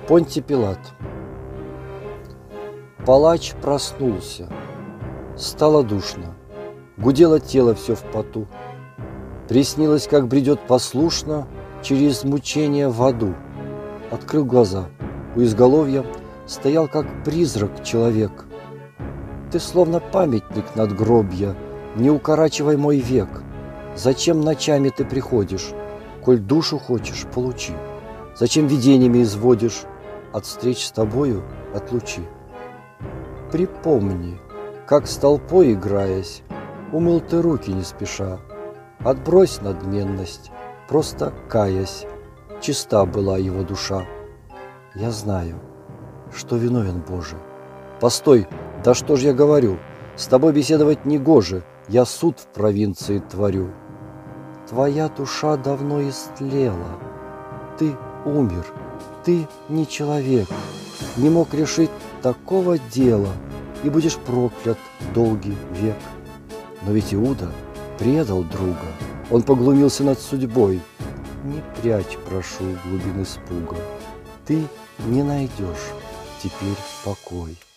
Понтий Пилат. Палач проснулся. Стало душно. Гудело тело все в поту. Приснилось, как бредет послушно через мучения в аду. Открыл глаза. У изголовья стоял, как призрак, человек. Ты словно памятник надгробья, не укорачивай мой век. Зачем ночами ты приходишь? Коль душу хочешь, получи. Зачем видениями изводишь? От встреч с тобою отлучи. Припомни, как с толпой играясь, умыл ты руки не спеша. Отбрось надменность, просто каясь, чиста была его душа. Я знаю, что виновен, Боже. Постой, да что ж я говорю? С тобой беседовать негоже, я суд в провинции творю. Твоя душа давно истлела, ты умер, ты не человек, не мог решить такого дела, и будешь проклят долгий век. Но ведь Иуда предал друга, он поглумился над судьбой. Не прячь, прошу, глубин испуга, ты не найдешь теперь покой.